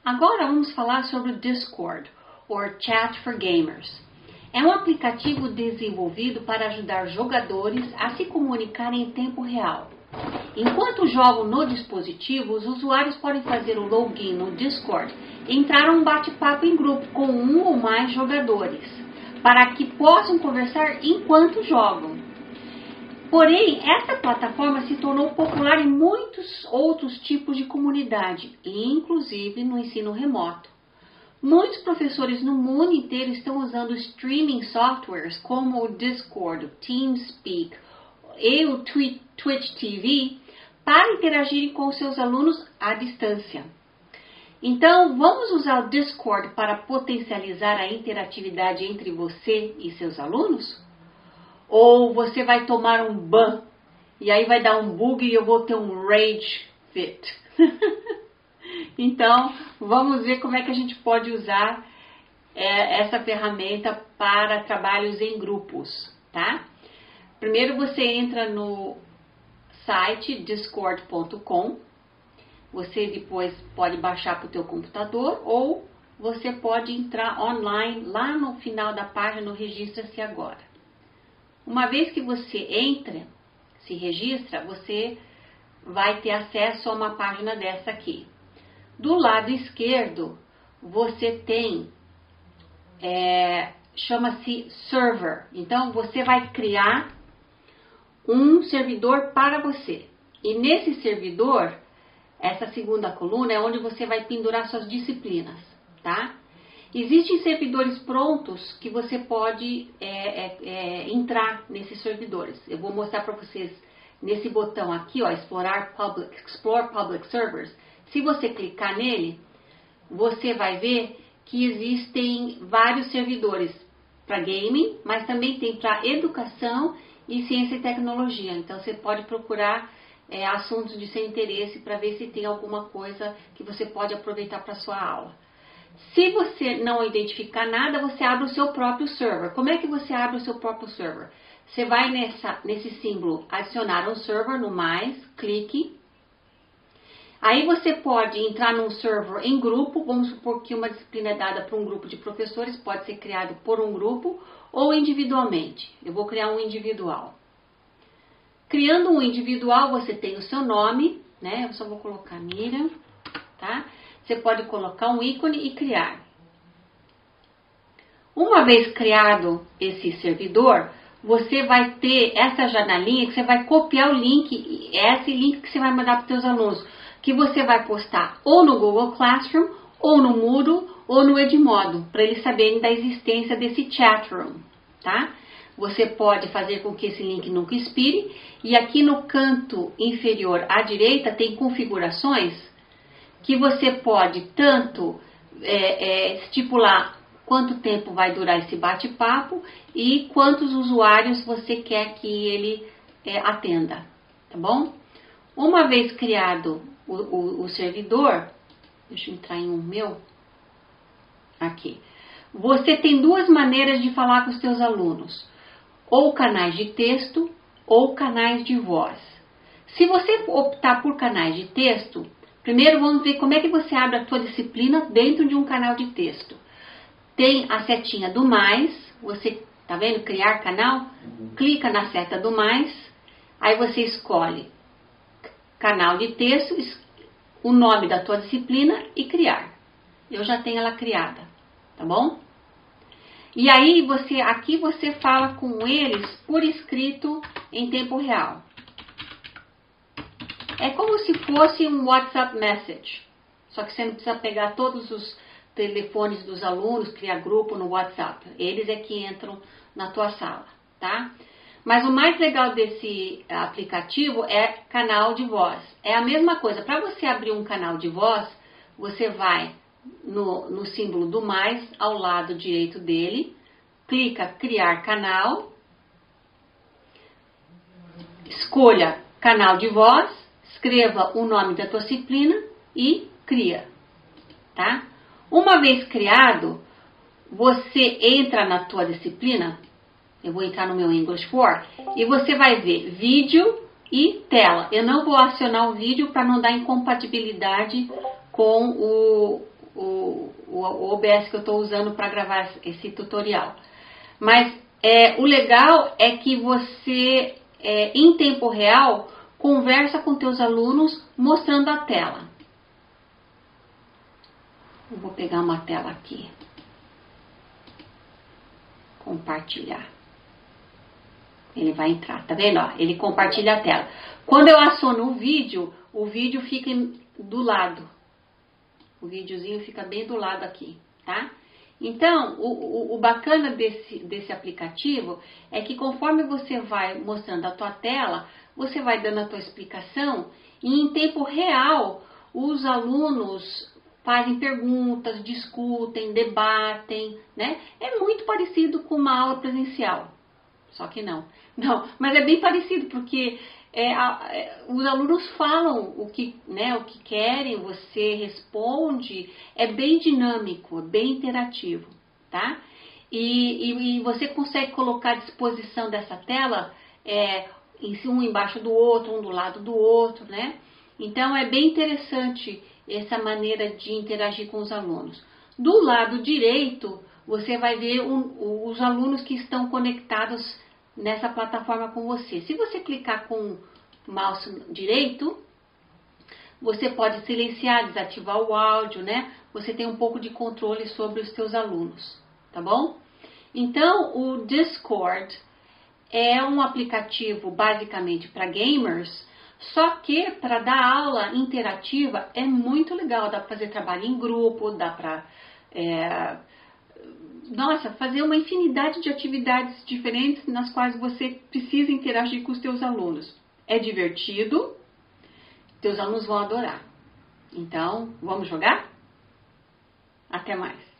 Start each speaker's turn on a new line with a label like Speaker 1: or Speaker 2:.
Speaker 1: Agora vamos falar sobre o Discord, ou Chat for Gamers. É um aplicativo desenvolvido para ajudar jogadores a se comunicarem em tempo real. Enquanto jogam no dispositivo, os usuários podem fazer o login no Discord e entrar em um bate-papo em grupo com um ou mais jogadores, para que possam conversar enquanto jogam. Porém, essa plataforma se tornou popular em muitos outros tipos de comunidade, inclusive no ensino remoto. Muitos professores no mundo inteiro estão usando streaming softwares como o Discord, o TeamSpeak e o Twitch TV para interagirem com seus alunos à distância. Então, vamos usar o Discord para potencializar a interatividade entre você e seus alunos? Ou você vai tomar um ban e aí vai dar um bug e eu vou ter um rage fit? Então, vamos ver como é que a gente pode usar essa ferramenta para trabalhos em grupos, tá? Primeiro você entra no site discord.com, você depois pode baixar para o teu computador ou você pode entrar online lá no final da página no Registra-se Agora. Uma vez que você entra, se registra, você vai ter acesso a uma página dessa aqui. Do lado esquerdo, você tem, chama-se server. Então, você vai criar um servidor para você. E nesse servidor, essa segunda coluna é onde você vai pendurar suas disciplinas, tá? Existem servidores prontos que você pode entrar nesses servidores. Eu vou mostrar para vocês nesse botão aqui, ó, Explore Public Servers. Se você clicar nele, você vai ver que existem vários servidores para gaming, mas também tem para educação e ciência e tecnologia. Então você pode procurar assuntos de seu interesse para ver se tem alguma coisa que você pode aproveitar para sua aula. Se você não identificar nada, você abre o seu próprio server. Como é que você abre o seu próprio server? Você vai nesse símbolo adicionar um server no mais, clique. Aí você pode entrar num server em grupo, vamos supor que uma disciplina é dada para um grupo de professores, pode ser criado por um grupo ou individualmente. Eu vou criar um individual. Criando um individual, você tem o seu nome, né? Eu só vou colocar Miriam, tá? Você pode colocar um ícone e criar. Uma vez criado esse servidor, você vai ter essa janelinha que você vai copiar o link, esse link que você vai mandar para os seus alunos, que você vai postar ou no Google Classroom, ou no Moodle, ou no Edmodo, para eles saberem da existência desse chat room, tá? Você pode fazer com que esse link nunca expire, e aqui no canto inferior à direita tem configurações que você pode tanto estipular quanto tempo vai durar esse bate-papo e quantos usuários você quer que ele atenda, tá bom? Uma vez criado o servidor, deixa eu entrar em um meu, aqui. Você tem duas maneiras de falar com os seus alunos, ou canais de texto ou canais de voz. Se você optar por canais de texto, primeiro vamos ver como é que você abre a sua disciplina dentro de um canal de texto. Tem a setinha do mais, você tá vendo? Criar canal, clica na seta do mais, aí você escolhe canal de texto, o nome da tua disciplina e criar. Eu já tenho ela criada, tá bom? E aí aqui você fala com eles por escrito em tempo real. É como se fosse um WhatsApp message, só que você não precisa pegar todos os telefones dos alunos, criar grupo no WhatsApp. Eles é que entram na tua sala, tá? Mas o mais legal desse aplicativo é canal de voz. É a mesma coisa. Para você abrir um canal de voz, você vai no símbolo do mais ao lado direito dele, clica criar canal, escolha canal de voz, escreva o nome da tua disciplina e cria, tá? Uma vez criado, você entra na tua disciplina, eu vou entrar no meu English 4, e você vai ver vídeo e tela. Eu não vou acionar o vídeo para não dar incompatibilidade com o OBS que eu estou usando para gravar esse tutorial. Mas o legal é que você, em tempo real, conversa com teus alunos mostrando a tela. Eu vou pegar uma tela aqui. Compartilhar. Ele vai entrar, tá vendo? Ó, ele compartilha a tela. Quando eu aciono o vídeo fica do lado. O videozinho fica bem do lado aqui, tá? Então, o bacana desse aplicativo é que conforme você vai mostrando a tua tela, você vai dando a tua explicação e em tempo real os alunos fazem perguntas, discutem, debatem, né? É muito parecido com uma aula presencial. Só que não. Não, mas é bem parecido, porque os alunos falam o que querem, você responde, é bem dinâmico, bem interativo, tá? E você consegue colocar à disposição dessa tela um embaixo do outro, um do lado do outro, né? Então é bem interessante essa maneira de interagir com os alunos. Do lado direito, você vai ver os alunos que estão conectados nessa plataforma com você. Se você clicar com o mouse direito, você pode silenciar, desativar o áudio, né? Você tem um pouco de controle sobre os seus alunos, tá bom? Então, o Discord é um aplicativo basicamente para gamers, só que para dar aula interativa é muito legal. Dá para fazer trabalho em grupo, dá para fazer uma infinidade de atividades diferentes nas quais você precisa interagir com os teus alunos. É divertido, teus alunos vão adorar. Então, vamos jogar? Até mais!